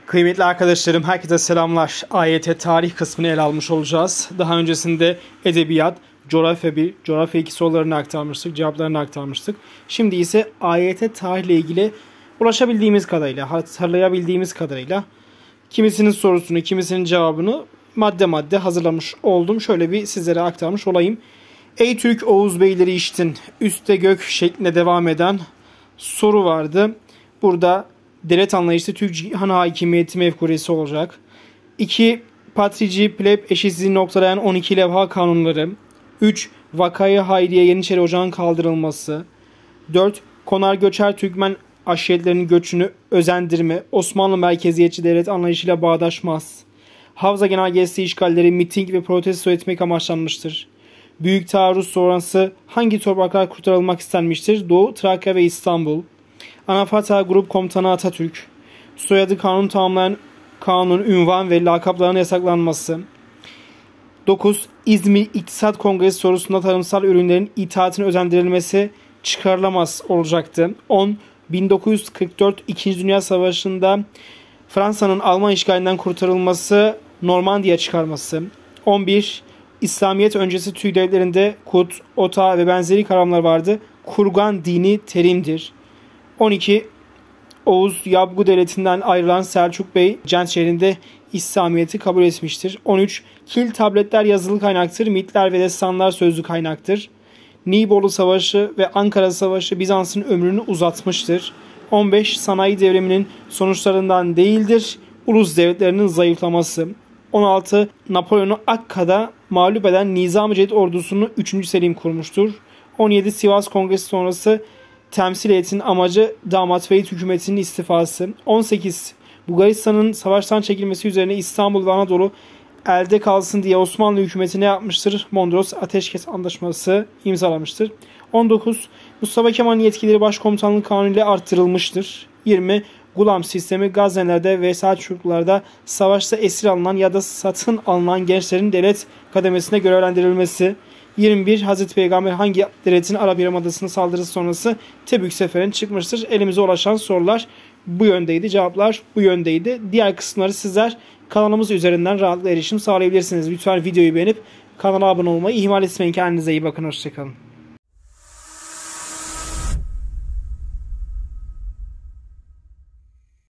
Kıymetli arkadaşlarım, herkese selamlar. AYT tarih kısmını ele almış olacağız. Daha öncesinde edebiyat, coğrafya 1, coğrafya 2 sorularını aktarmıştık, cevaplarını aktarmıştık. Şimdi ise AYT tarihle ilgili ulaşabildiğimiz kadarıyla, hatırlayabildiğimiz kadarıyla kimisinin sorusunu, kimisinin cevabını madde madde hazırlamış oldum. Şöyle bir sizlere aktarmış olayım. Ey Türk Oğuz beyleri işitin, üstte gök şeklinde devam eden soru vardı. Burada devlet anlayışı Türk cihan hakimiyeti mefkuresi olacak. 2. Patrici pleb eşitsizliğini noktalayan 12 levha kanunları. 3. Vakayı Hayriye Yeniçeri Ocağı'nın kaldırılması. 4. Konar göçer Türkmen aşiretlerinin göçünü özendirme Osmanlı merkeziyetçi devlet anlayışıyla bağdaşmaz. Havza Genelgesi işgalleri miting ve protesto etmek amaçlanmıştır. Büyük taarruz sonrası hangi topraklar kurtarılmak istenmiştir? Doğu, Trakya ve İstanbul. Anafarta Grup Komutanı Atatürk. Soyadı kanun tamamlayan kanun, ünvan ve lakapların yasaklanması. 9. İzmir İktisat Kongresi sorusunda tarımsal ürünlerin ithaatine özendirilmesi çıkarılamaz olacaktı. 10. 1944 2. Dünya Savaşı'nda Fransa'nın Alman işgalinden kurtarılması, Normandiya çıkarması. 11. İslamiyet öncesi Türk devletlerinde kut, ota ve benzeri kavramlar vardı. Kurgan dini terimdir. 12. Oğuz Yabgu Devleti'nden ayrılan Selçuk Bey Cent şehrinde İslamiyet'i kabul etmiştir. 13. Kil tabletler yazılı kaynaktır. Mitler ve destanlar sözlü kaynaktır. Nibolu Savaşı ve Ankara Savaşı Bizans'ın ömrünü uzatmıştır. 15. Sanayi devriminin sonuçlarından değildir. Ulus devletlerinin zayıflaması. 16. Napolyon'u Akka'da mağlup eden Nizam-ı Cedid ordusunu 3. Selim kurmuştur. 17. Sivas Kongresi sonrası temsil heyetinin amacı Damat Bey hükümetinin istifası. 18. Bulgaristan'ın savaştan çekilmesi üzerine İstanbul ve Anadolu elde kalsın diye Osmanlı hükümeti ne yapmıştır? Mondros Ateşkes Antlaşması imzalamıştır. 19. Mustafa Kemal'in yetkileri başkomutanlık kanunu ile arttırılmıştır. 20. Gulam sistemi Gaznelerde ve Selçuklularda savaşta esir alınan ya da satın alınan gençlerin devlet kademesine görevlendirilmesi. 21. Hazreti Peygamber hangi devletin Arap Yarımadası'nın saldırısı sonrası Tebük seferine çıkmıştır? Elimize ulaşan sorular bu yöndeydi. Cevaplar bu yöndeydi. Diğer kısımları sizler kanalımız üzerinden rahatlıkla erişim sağlayabilirsiniz. Lütfen videoyu beğenip kanala abone olmayı ihmal etmeyin. Kendinize iyi bakın. Hoşçakalın.